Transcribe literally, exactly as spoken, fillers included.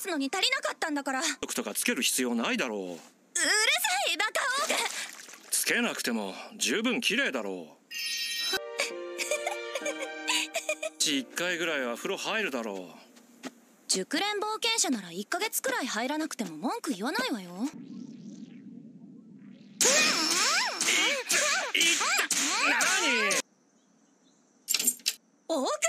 つのに足りなかったんだから。 毒とかつける必要ないだろう。うるさいバカオーグ。 つけなくても十分綺麗だろう。いっかいぐらいは風呂入るだろう。 熟練冒険者ならいっかげつくらい入らなくても文句言わないわよ。 何？ オーグ